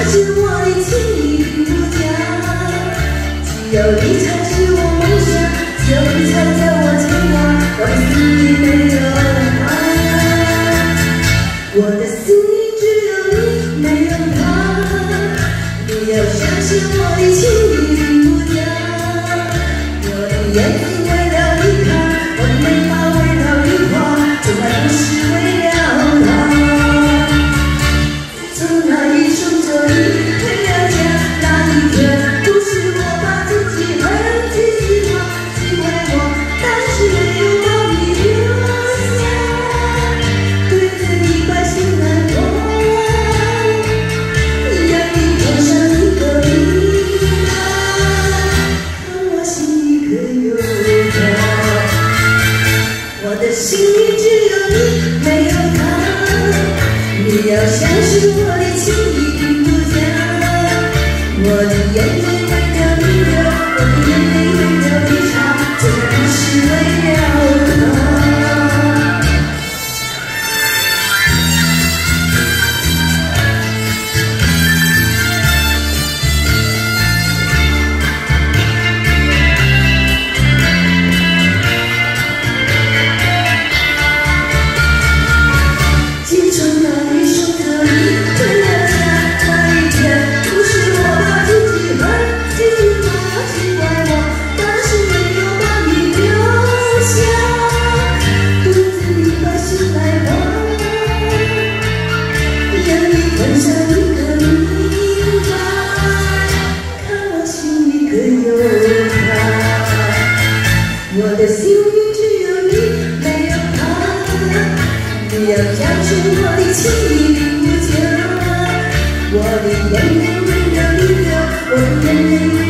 是我的情侣无价，只有你才是我梦想，只有你才在我牵挂，我的心里没有他，我的心里只有你没有他，你要相信我的情侣无价，我的眼睛为了你看，我的眉毛为了你画，从来不是为了他。 从那一双手一回了家，那一天，不是我把自己恨自己吗？只怪我当时没有把你留下，对着你把心难过，让你碰上一个你吧，看我心里可有他，我的心里只有你没有他，你要相信我。 我的眼泪为了你流，我的眼泪为了你擦，从来不是为了他。自从那一双手一回了家，那一天。 碰上一个明白，看我心里可有他，我的心里只有你没有他，你要相信我的情侣无价，我的眼泪为了你流，我的眼泪。